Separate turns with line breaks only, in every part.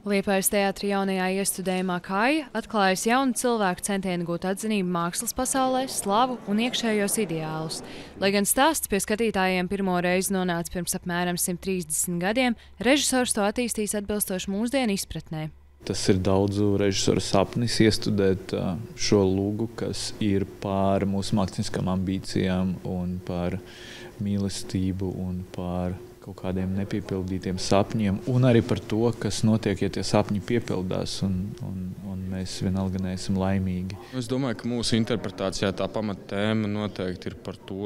Liepājas teātra jaunajā iestudējumā Kāja atklājas jaunu cilvēku centienu gūt atzinību mākslas pasaulē, slavu un iekšējos ideālus. Lai gan stāsts pie skatītājiem pirmo reizi nonāca pirms apmēram 130 gadiem, režisors to attīstīs atbilstoši mūsdienu izpratnē.
Tas ir daudzu režisoru sapnis iestudēt šo lugu, kas ir pār mūsu mākslinieckām ambīcijām un par mīlestību un par kaut kādiem nepiepildītiem sapņiem, un arī par to, kas notiek, ja tie sapņi piepildās, un mēs vienalga neesam laimīgi.
Es domāju, ka mūsu interpretācijā tā pamattēma noteikti ir par to,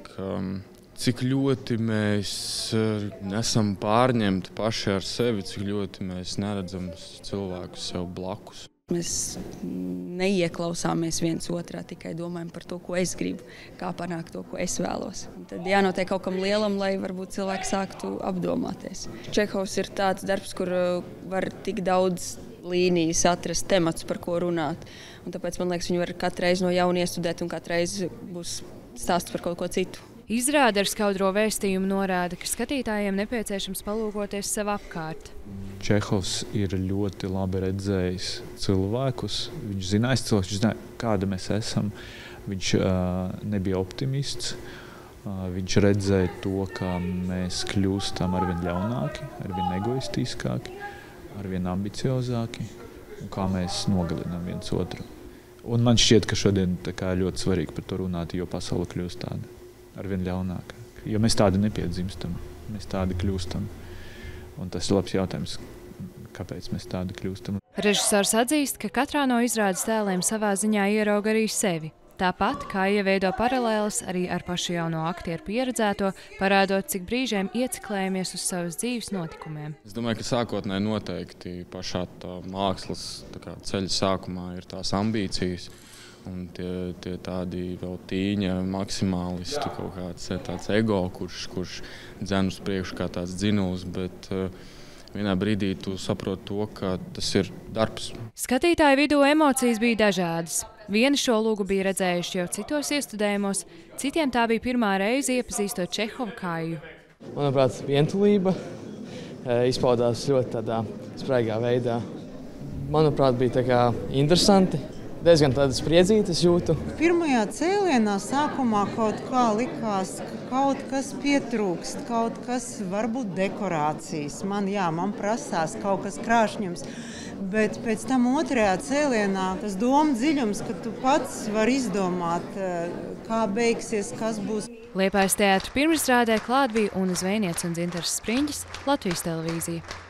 cik ļoti mēs nesam pārņemti paši ar sevi, cik ļoti mēs neredzam cilvēkus sev blakus.
Mēs neieklausāmies viens otrā, tikai domājam par to, ko es gribu, kā panākt to, ko es vēlos. Un tad jānotiek kaut kam lielam, lai varbūt cilvēki sāktu apdomāties. Čehovs ir tāds darbs, kur var tik daudz līnijas atrast, temats, par ko runāt. Un tāpēc, man liekas, viņu var katru reizi no jauna iestudēt un katru reizi būs stāsts par kaut ko citu.
Izrāde ar skaudro vēstījumu norāda, ka skatītājiem nepieciešams palūkoties sev apkārt.
Čehovs ir ļoti labi redzējis cilvēkus. Viņš zināja, kāda mēs esam. Viņš nebija optimists. Viņš redzēja to, ka mēs kļūstam arvien ļaunāki, arvien egoistiskāki, arvien ambiciozāki un kā mēs nogalinām viens otru. Un man šķiet, ka šodien ļoti svarīgi par to runāt, jo pasaule kļūst tāda arvien ļaunāka. Jo mēs tādi nepiedzimstam, mēs tādi kļūstam. Un tas ir labs jautājums, kāpēc mēs tādi kļūstam.
Režisors atzīst, ka katrā no izrādes tēliem savā ziņā ierauga arī sevi. Tāpat kā ieveido paralēles arī ar pašu jauno aktieru pieredzēto, parādot, cik brīžiem ieciklējamies uz savas dzīves notikumiem.
Es domāju, ka sākotnēji noteikti pašā tā mākslas ceļa sākumā ir tās ambīcijas. Un tie tādi vēl tīņa maksimālisti, kaut kāds tāds ego, kurš dzen uz priekšu kā tāds dzinuls, bet vienā brīdī tu saproti to, ka tas ir darbs.
Skatītāju vidū emocijas bija dažādas. Vieni šo lugu bija redzējuši jau citos iestudējumos, citiem tā bija pirmā reize iepazīstot Čehovu Kāju.
Manuprāt, vientulība izpaudās ļoti tādā spraigā veidā. Manuprāt, bija interesanti. Diezgan tādas spriedzītes jūtu.
Pirmajā cēlienā sākumā kaut kā likās, ka kaut kas pietrūkst, kaut kas varbūt dekorācijas. Man prasās kaut kas krāšņums, bet pēc tam otrajā cēlienā tas doma dziļums, ka tu pats vari izdomāt, kā beigsies, kas būs.
Liepājas teātra pirmizrādē klāt bija Una Zvejniece un Dzintars Spriņģis, Latvijas televīzija.